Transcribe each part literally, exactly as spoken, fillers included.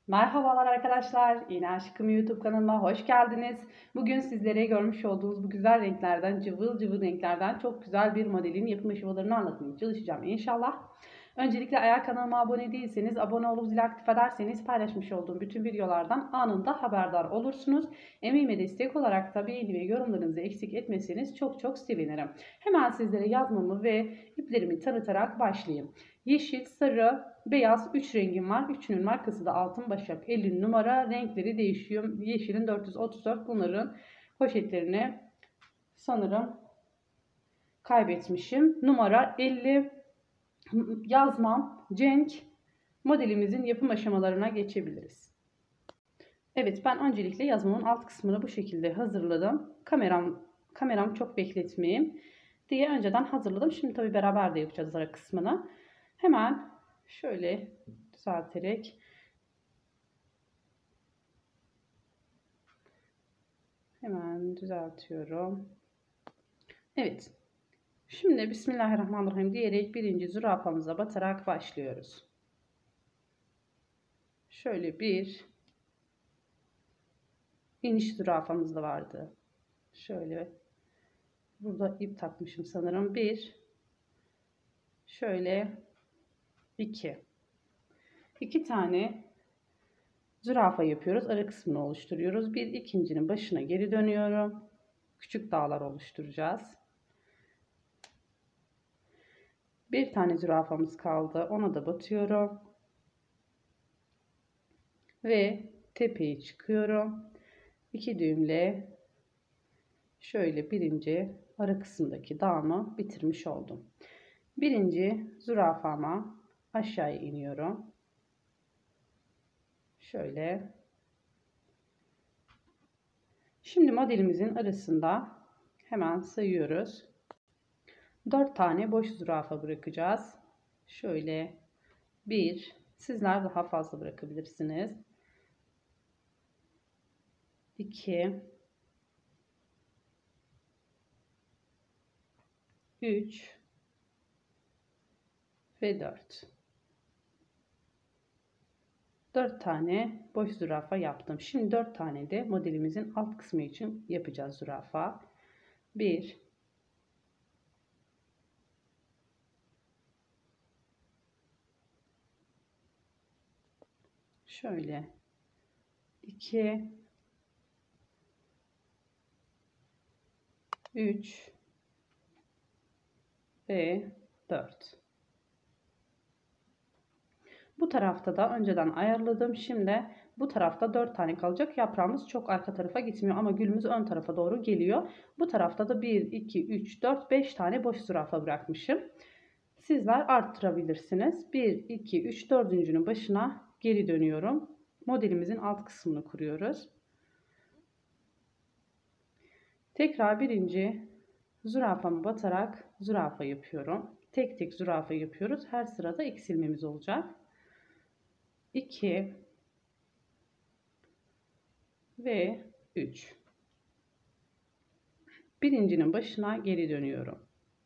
Merhabalar arkadaşlar, İğne Aşkım YouTube kanalıma hoş geldiniz. Bugün sizlere görmüş olduğunuz bu güzel renklerden, cıvıl cıvıl renklerden çok güzel bir modelin yapım aşamalarını anlatmaya çalışacağım inşallah. Öncelikle eğer kanalıma abone değilseniz, abone olup zil aktif ederseniz paylaşmış olduğum bütün videolardan anında haberdar olursunuz. Emeğime destek olarak da beğeni ve yorumlarınızı eksik etmeseniz çok çok sevinirim. Hemen sizlere yazmamı ve iplerimi tanıtarak başlayayım. Yeşil, sarı, beyaz üç rengim var. Üçünün markası da Altın Başak elli numara. Renkleri değişiyor. Yeşilin dört yüz otuz dört. Bunların poşetlerini sanırım kaybetmişim. Numara elli. Yazmam Cenk. Modelimizin yapım aşamalarına geçebiliriz. Evet, ben öncelikle yazmamın alt kısmını bu şekilde hazırladım. Kameram kameram çok bekletmeyeyim diye önceden hazırladım. Şimdi tabii beraber de yapacağız ara kısmını. Hemen şöyle düzelterek hemen düzeltiyorum. Evet. Şimdi Bismillahirrahmanirrahim diyerek birinci zürafamıza batarak başlıyoruz. Şöyle bir iniş zürafamız da vardı. Şöyle burada ip takmışım sanırım. Bir, şöyle iki. İki tane zürafa yapıyoruz. Ara kısmını oluşturuyoruz. Bir ikincinin başına geri dönüyorum. Küçük dağlar oluşturacağız. Bir tane zürafamız kaldı. Ona da batıyorum. Ve tepeye çıkıyorum. İki düğümle şöyle birinci ara kısımdaki dağımı bitirmiş oldum. Birinci zürafama aşağıya iniyorum. Şöyle. Şimdi modelimizin arasında hemen sayıyoruz. dört tane boş zürafa bırakacağız. Şöyle bir, sizler daha fazla bırakabilirsiniz. iki, üç ve dört. dört tane boş zürafa yaptım. Şimdi dört tane de modelimizin alt kısmı için yapacağız zürafa. bir, şöyle iki, üç ve dört. Bu tarafta da önceden ayarladım. Şimdi bu tarafta dört tane kalacak. Yaprağımız çok arka tarafa gitmiyor ama gülümüz ön tarafa doğru geliyor. Bu tarafta da bir, iki, üç, dört, beş tane boş zürafa bırakmışım. Sizler arttırabilirsiniz. bir, iki, üç, dördüncünün başına geri dönüyorum. Modelimizin alt kısmını kuruyoruz. Tekrar birinci zürafamı batarak zürafa yapıyorum. Tek tek zürafa yapıyoruz. Her sırada eksilmemiz olacak. iki ve üç. Birincinin başına geri dönüyorum.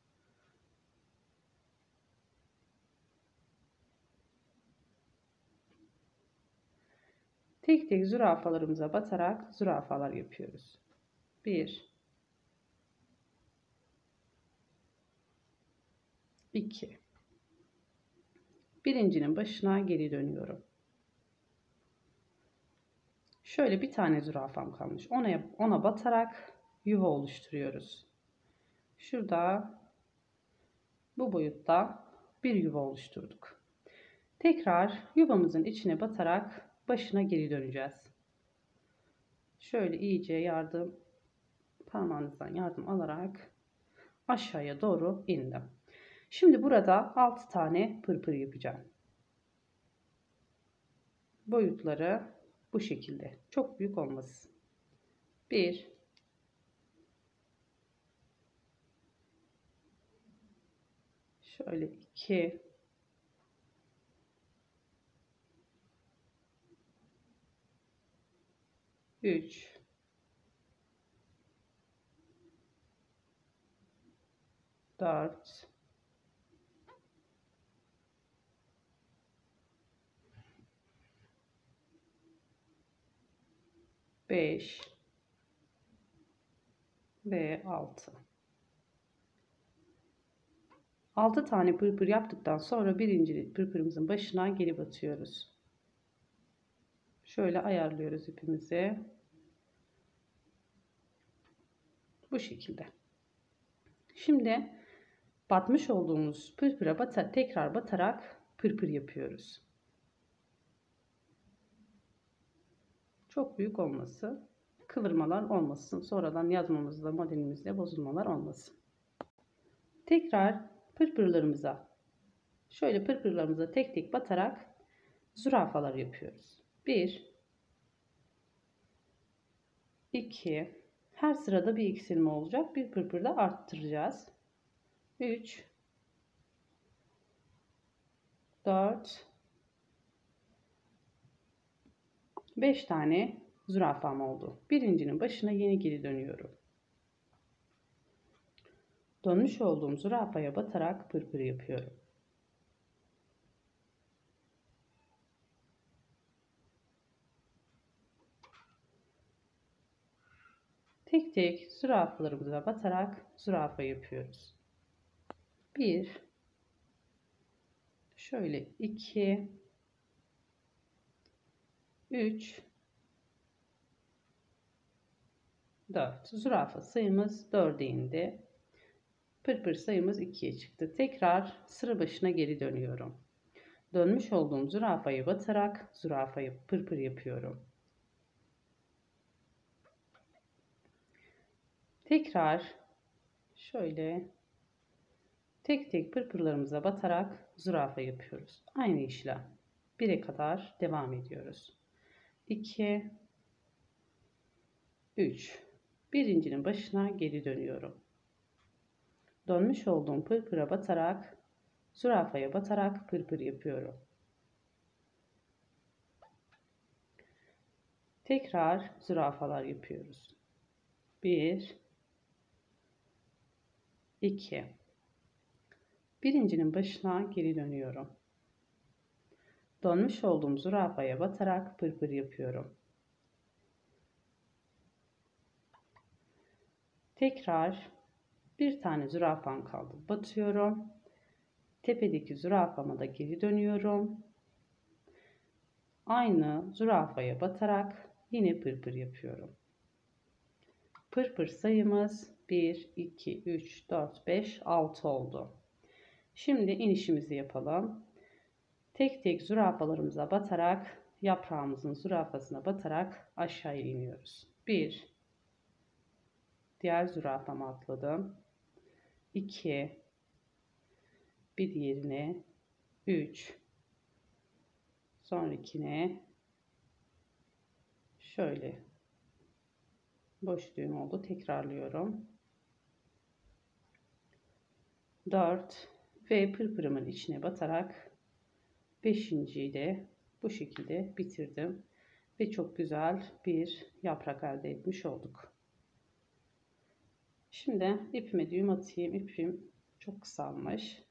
Tek tek zürafalarımıza batarak zürafalar yapıyoruz. bir, iki. Birincinin başına geri dönüyorum. Şöyle bir tane zürafam kalmış. Ona, ona batarak yuva oluşturuyoruz. Şurada bu boyutta bir yuva oluşturduk. Tekrar yuvamızın içine batarak başına geri döneceğiz. Şöyle iyice yardım parmağınızdan yardım alarak aşağıya doğru indim. Şimdi burada altı tane pırpır yapacağım. Boyutları bu şekilde. Çok büyük olmasın. bir, şöyle iki, üç, dört, beş ve altı. altı tane pırpır yaptıktan sonra birinci pırpırımızın başına geri batıyoruz. Şöyle ayarlıyoruz ipimizi. Bu şekilde. Şimdi batmış olduğumuz pırpıra batar, tekrar batarak pırpır yapıyoruz. Çok büyük olması, kıvırmalar olmasın. Sonradan yazmamızda, modelimizde bozulmalar olmasın. Tekrar pırpırlarımıza, şöyle pırpırlarımıza tek tek batarak zürafalar yapıyoruz. bir iki, her sırada bir eksilme olacak. Bir pırpırda arttıracağız. üç dört beş tane zürafam oldu. Birincinin başına yeni geri dönüyorum. Dönmüş olduğum zürafaya batarak pırpır yapıyorum. Tek tek zürafalarımıza batarak zürafa yapıyoruz. bir, şöyle iki, üç, dört. Zürafa sayımız dörde indi. Pırpır sayımız ikiye çıktı. Tekrar sıra başına geri dönüyorum. Dönmüş olduğum zürafayı batarak zürafayı pırpır yapıyorum. Tekrar şöyle tek tek pırpırlarımıza batarak zürafa yapıyoruz. Aynı işlem. bire kadar devam ediyoruz. iki, üç. Birincinin başına geri dönüyorum. Dönmüş olduğum pırpıra batarak zürafaya batarak pırpır yapıyorum. Tekrar zürafalar yapıyoruz. bir, iki. Birincinin başına geri dönüyorum. Dönmüş olduğum zürafaya batarak pırpır yapıyorum. Tekrar bir tane zürafam kaldı. Batıyorum. Tepedeki zürafama da geri dönüyorum. Aynı zürafaya batarak yine pırpır yapıyorum. Pırpır sayımız bir, iki, üç, dört, beş, altı oldu. Şimdi inişimizi yapalım. Tek tek zürafalarımıza batarak yaprağımızın zürafasına batarak aşağıya iniyoruz. bir, diğer zürafama atladım. iki, bir diğerine, üç, sonrakine, şöyle boşluğum oldu, tekrarlıyorum. dört ve pırpırımın içine batarak beşinciyi de bu şekilde bitirdim ve çok güzel bir yaprak elde etmiş olduk. Şimdi ipime düğüm atayım. İpim çok kısalmış.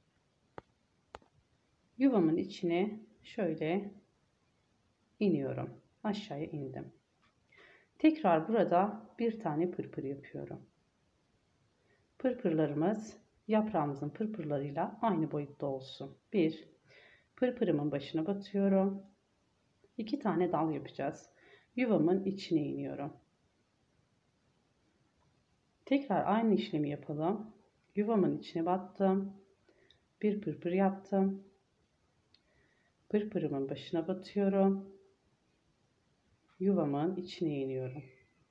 Yuvamın içine şöyle iniyorum. Aşağıya indim. Tekrar burada bir tane pırpır yapıyorum. Pırpırlarımız yaprağımızın pırpırlarıyla aynı boyutta olsun. bir, pırpırımın başına batıyorum. iki tane dal yapacağız. Yuvamın içine iniyorum. Tekrar aynı işlemi yapalım. Yuvamın içine battım. Bir pırpır yaptım. Pırpırımın başına batıyorum. Yuvamın içine iniyorum.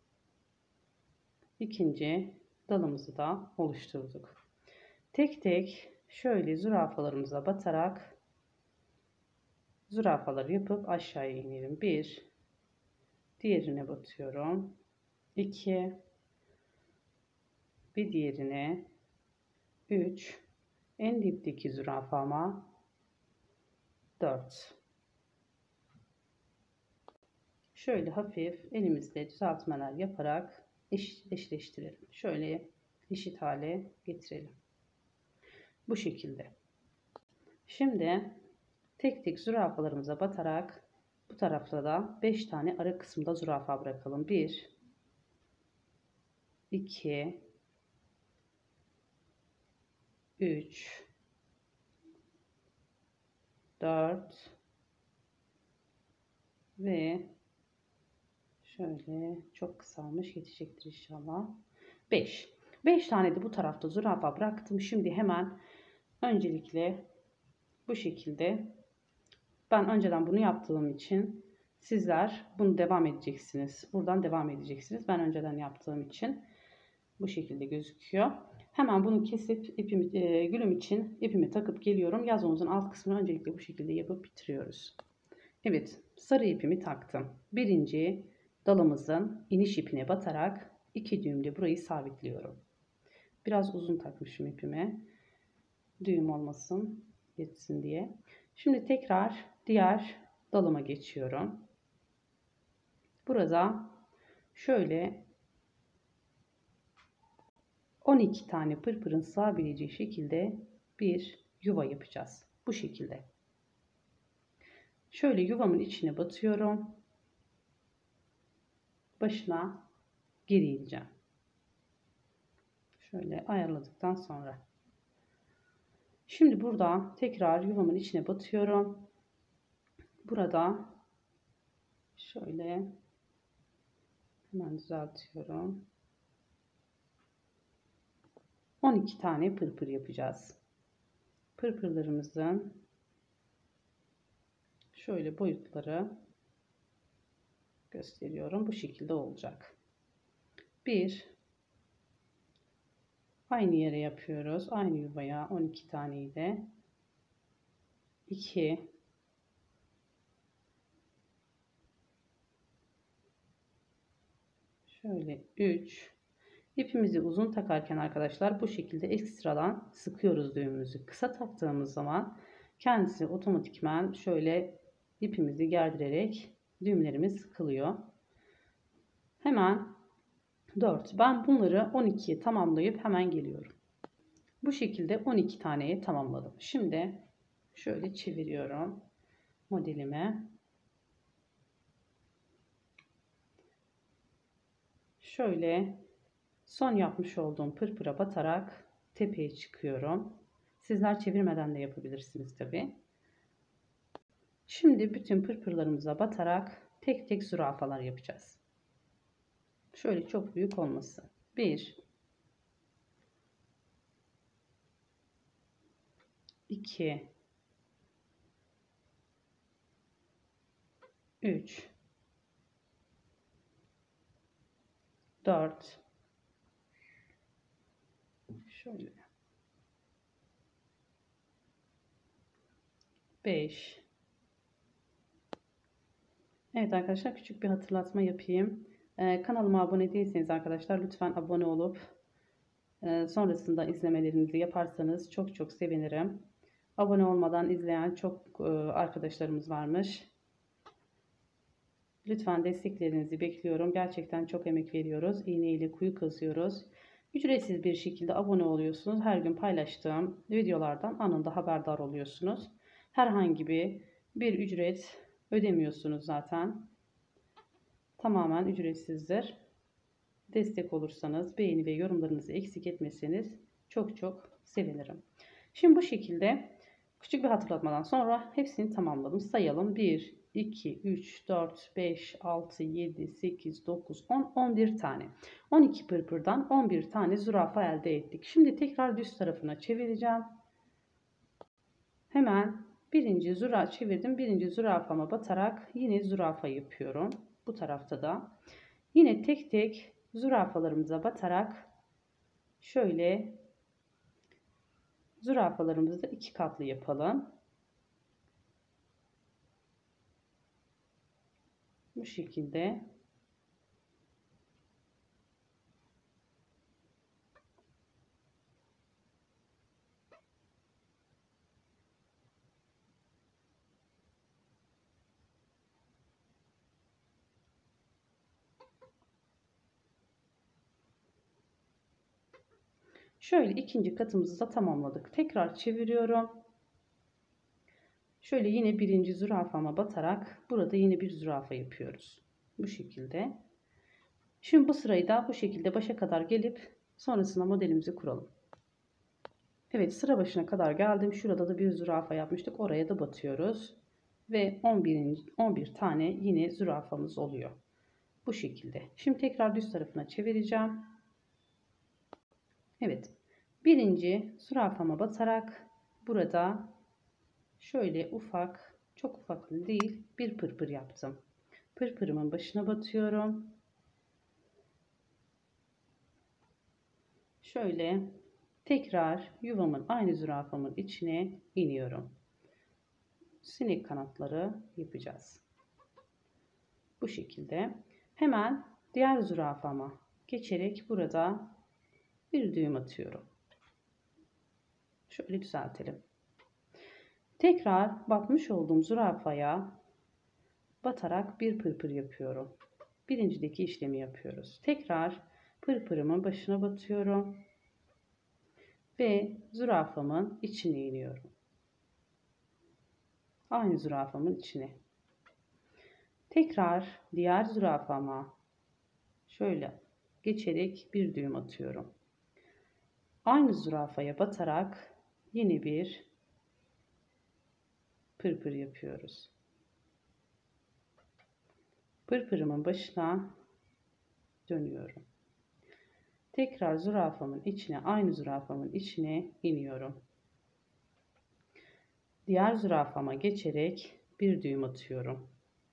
İkinci dalımızı da oluşturduk. Tek tek şöyle zürafalarımıza batarak zürafaları yapıp aşağıya inelim. bir, diğerine batıyorum. iki, bir diğerine, üç, en dipteki zürafama, dört. Şöyle hafif elimizde düzeltmeler yaparak eş, eşleştirelim. Şöyle eşit hale getirelim. Bu şekilde. Şimdi tek tek zürafalarımıza batarak Bu tarafta da beş tane ara kısımda zürafa bırakalım. bir iki üç dört ve şöyle çok kısalmış, yetecektir inşallah. beş. beş tane de bu tarafta zürafa bıraktım. Şimdi hemen öncelikle bu şekilde, ben önceden bunu yaptığım için sizler bunu devam edeceksiniz. Buradan devam edeceksiniz. Ben önceden yaptığım için bu şekilde gözüküyor. Hemen bunu kesip ipimi, e, gülüm için ipimi takıp geliyorum. Yazmamızın alt kısmını öncelikle bu şekilde yapıp bitiriyoruz. Evet, sarı ipimi taktım. Birinci dalımızın iniş ipine batarak iki düğümle burayı sabitliyorum. Biraz uzun takmışım ipimi. Düğüm olmasın, yetsin diye. Şimdi tekrar diğer dalıma geçiyorum. Burada şöyle on iki tane pırpırın sığabileceği şekilde bir yuva yapacağız. Bu şekilde. Şöyle yuvamın içine batıyorum. Başına geri ineceğim. Şöyle ayarladıktan sonra. Şimdi burada tekrar yuvamın içine batıyorum. Burada şöyle hemen düzeltiyorum. on iki tane pırpır yapacağız. Pırpırlarımızın şöyle boyutları gösteriyorum. Bu şekilde olacak. bir, aynı yere yapıyoruz. Aynı yuvaya on iki taneyi de. iki, şöyle üç. İpimizi uzun takarken arkadaşlar bu şekilde ekstradan sıkıyoruz düğümümüzü. Kısa taktığımız zaman kendisi otomatikman şöyle ipimizi gerdirerek düğümlerimiz sıkılıyor. Hemen dört. Ben bunları on ikiye tamamlayıp hemen geliyorum. Bu şekilde on iki taneyi tamamladım. Şimdi şöyle çeviriyorum modelimi. Şöyle son yapmış olduğum pırpıra batarak tepeye çıkıyorum. Sizler çevirmeden de yapabilirsiniz tabi. Şimdi bütün pırpırlarımıza batarak tek tek zürafalar yapacağız. Şöyle çok büyük olmasın. bir, iki, üç, dört, şöyle beş. Evet arkadaşlar, küçük bir hatırlatma yapayım. Ee, kanalıma abone değilseniz arkadaşlar lütfen abone olup e, sonrasında izlemelerinizi yaparsanız çok çok sevinirim. Abone olmadan izleyen çok e, arkadaşlarımız varmış. Lütfen desteklerinizi bekliyorum. Gerçekten çok emek veriyoruz. İğne ile kuyu kazıyoruz. Ücretsiz bir şekilde abone oluyorsunuz. Her gün paylaştığım videolardan anında haberdar oluyorsunuz. Herhangi bir bir ücret ödemiyorsunuz zaten. Tamamen ücretsizdir. Destek olursanız, beğeni ve yorumlarınızı eksik etmeseniz çok çok sevinirim. Şimdi bu şekilde küçük bir hatırlatmadan sonra hepsini tamamladım. Sayalım. bir, iki, üç, dört, beş, altı, yedi, sekiz, dokuz, on, on bir tane. on iki pırpırdan on bir tane zürafa elde ettik. Şimdi tekrar düz tarafına çevireceğim. Hemen birinci zürafa çevirdim. Birinci zürafama batarak yine zürafa yapıyorum. Bu tarafta da yine tek tek zürafalarımıza batarak şöyle zürafalarımızı da iki katlı yapalım. Bu şekilde. Şöyle ikinci katımızı da tamamladık. Tekrar çeviriyorum. Şöyle yine birinci zürafama batarak burada yine bir zürafa yapıyoruz. Bu şekilde. Şimdi bu sırayı da bu şekilde başa kadar gelip sonrasında modelimizi kuralım. Evet, sıra başına kadar geldim. Şurada da bir zürafa yapmıştık. Oraya da batıyoruz. Ve on bir, on bir tane yine zürafamız oluyor. Bu şekilde. Şimdi tekrar düz tarafına çevireceğim. Evet. Birinci zürafama batarak burada şöyle ufak, çok ufak değil, bir pırpır yaptım. Pırpırımın başına batıyorum. Şöyle tekrar yuvamın aynı zürafamın içine iniyorum. Sinek kanatları yapacağız. Bu şekilde. Hemen diğer zürafama geçerek burada bir düğüm atıyorum. Şöyle düzeltelim. Tekrar batmış olduğum zürafaya batarak bir pırpır yapıyorum. Birincideki işlemi yapıyoruz. Tekrar pırpırımın başına batıyorum ve zürafamın içine iniyorum. Aynı zürafamın içine. Tekrar diğer zürafama şöyle geçerek bir düğüm atıyorum. Aynı zürafaya batarak yine bir pırpır yapıyoruz. Pırpırımın başına dönüyorum. Tekrar zürafamın içine, aynı zürafamın içine iniyorum. Diğer zürafama geçerek bir düğüm atıyorum.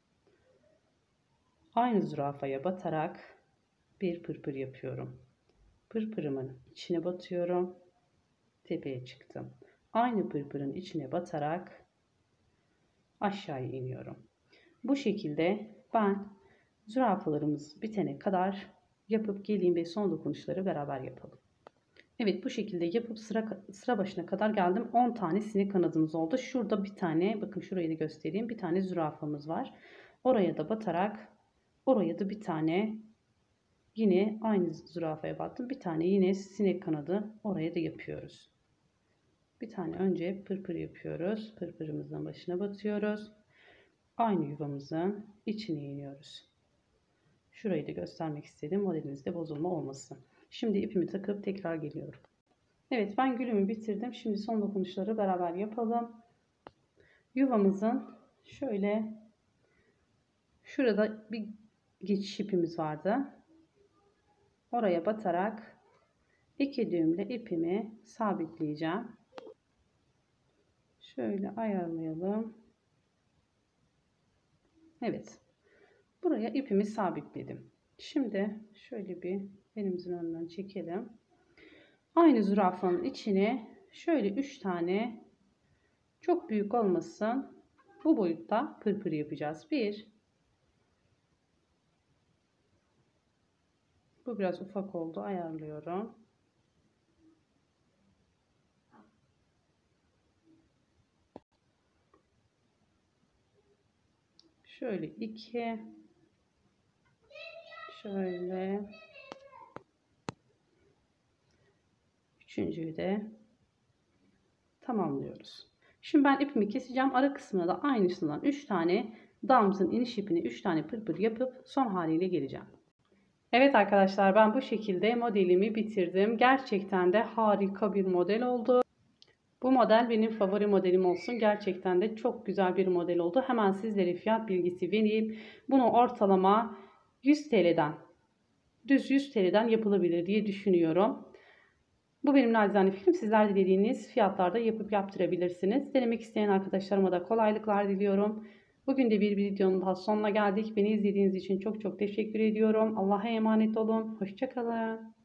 Aynı zürafaya batarak bir pırpır yapıyorum. Pırpırımın içine batıyorum. Tepeye çıktım. Aynı pırpırın içine batarak aşağıya iniyorum. Bu şekilde ben zürafalarımız bitene kadar yapıp geleyim ve son dokunuşları beraber yapalım. Evet, bu şekilde yapıp sıra, sıra başına kadar geldim. on tane sinek kanadımız oldu. Şurada bir tane, bakın şurayı da göstereyim. Bir tane zürafamız var. Oraya da batarak oraya da bir tane yine aynı zürafaya battım. Bir tane yine sinek kanadı oraya da yapıyoruz. Bir tane önce pırpır yapıyoruz. Pırpırımızın başına batıyoruz. Aynı yuvamızın içine iniyoruz. Şurayı da göstermek istedim. Modelimizde bozulma olmasın. Şimdi ipimi takıp tekrar geliyorum. Evet, ben gülümü bitirdim. Şimdi son dokunuşları beraber yapalım. Yuvamızın şöyle şurada bir geçiş ipimiz vardı. Oraya batarak iki düğümle ipimi sabitleyeceğim. Şöyle ayarlayalım. Evet. Buraya ipimi sabitledim. Şimdi şöyle bir elimizin önünden çekelim. Aynı zürafanın içine şöyle üç tane, çok büyük olmasın, bu boyutta pırpır yapacağız. Bir. Bu biraz ufak oldu. Ayarlıyorum. Şöyle iki. Şöyle. Üçüncüyü de tamamlıyoruz. Şimdi ben ipimi keseceğim. Ara kısmına da aynısından üç tane damızın iniş ipini üç tane pırpır yapıp son haliyle geleceğim. Evet arkadaşlar, ben bu şekilde modelimi bitirdim. Gerçekten de harika bir model oldu. Bu model benim favori modelim olsun. Gerçekten de çok güzel bir model oldu. Hemen sizlere fiyat bilgisi vereyim. Bunu ortalama yüz T L'den, düz yüz T L'den yapılabilir diye düşünüyorum. Bu benim nacizane fikrim. Sizler dilediğiniz fiyatlarda yapıp yaptırabilirsiniz. Denemek isteyen arkadaşlarıma da kolaylıklar diliyorum. Bugün de bir videonun daha sonuna geldik. Beni izlediğiniz için çok çok teşekkür ediyorum. Allah'a emanet olun. Hoşça kalın.